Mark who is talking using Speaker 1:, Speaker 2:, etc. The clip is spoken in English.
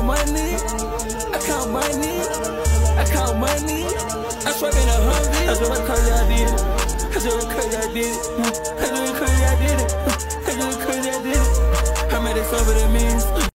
Speaker 1: money. I count money. I count money. I swear in a Humvee. That's what crazy I did. That's what crazy I did.